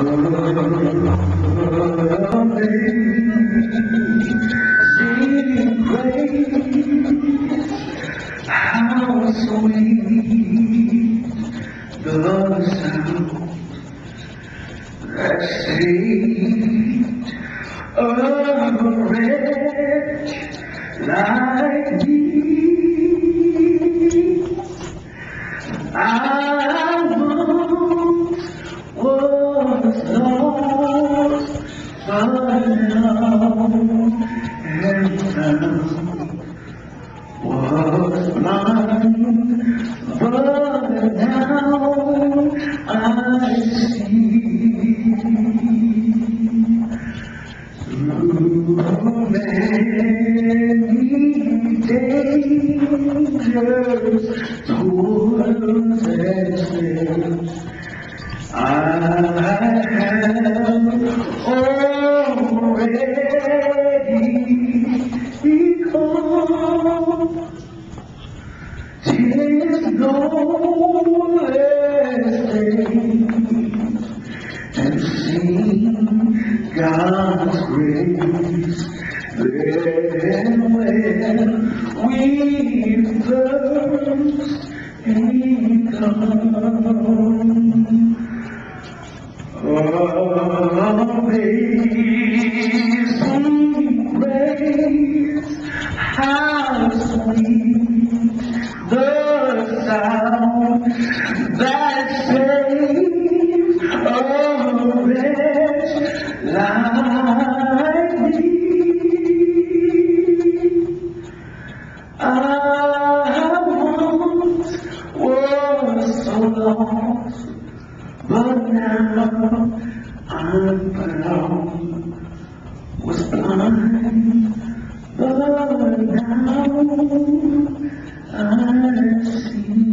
How sweet the sound that saved a wretch like me. I once was lost, but now am found. Was blind, but now I see. Through many dangers, toils and snares, I have already become. 'Tis no less things and seen God's grace then when we first become. Amazing grace, how sweet the sound that saves a wretch like me. I once was so lost, but now I'm found. Was blind, but now I see.